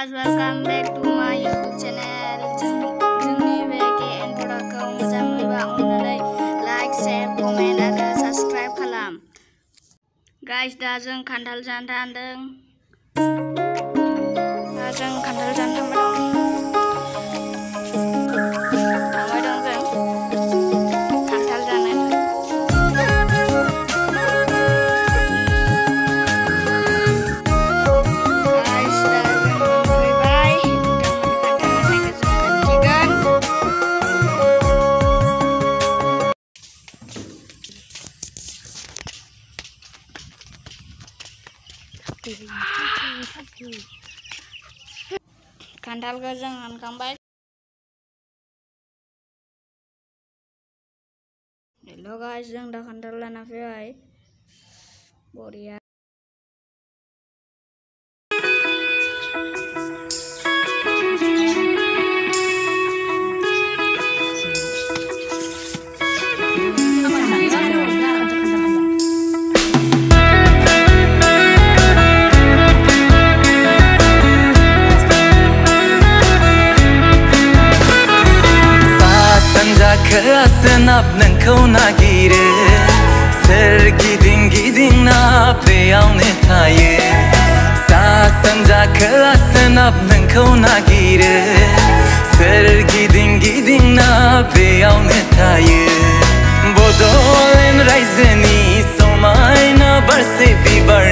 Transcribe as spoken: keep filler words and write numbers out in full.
guys, welcome back to my YouTube channel. जोंनि बे के एन प्रडाक्टखौ मोजां मोनोबा अननानै लाइक, शेयर, कमेन्ट आरो साबस्क्राइब खालाम। गाइस, दा जों खान्थाल जानो थांदों। दा जों खान्थाल जानो थांबाय दं। थांबाय दं जों खान्थाल जानो। खान्थालखौ जों हानखांबाय। हेलो गाइस, जों दा खान्थाल लाना फैबाय। बरिया। Senap nengkau nagire sergiding giding nap beyaw netaye sa sanja kela senap nengkau nagire sergiding giding nap beyaw netaye bodolen raizeni somayna barse bibar